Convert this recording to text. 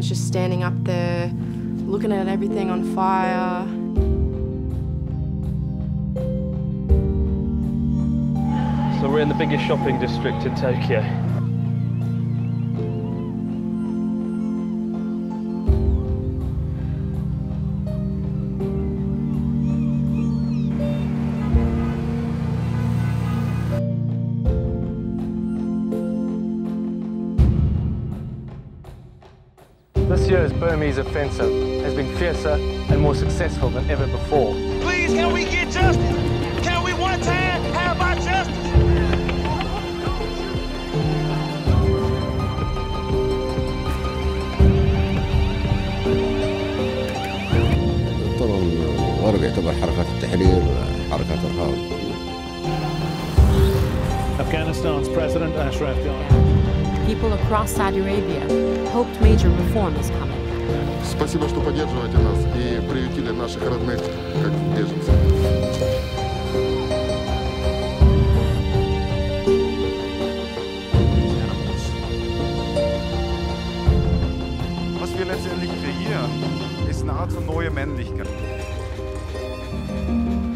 was just standing up there, looking at everything on fire. So we're in the biggest shopping district in Tokyo. This year's Burmese offensive has been fiercer and more successful than ever before. Please, can we get justice? Can we one time have our justice? طبعا الغرب يعتبر حركات التحرير حركات إرهاب. Afghanistan's President Ashraf Ghani. People across Saudi Arabia hoped major reform is coming. Спасибо, что поддерживаете нас и приютили наших родных как беженцев. Was wir letztendlich kreieren, ist eine Art von neuer Männlichkeit.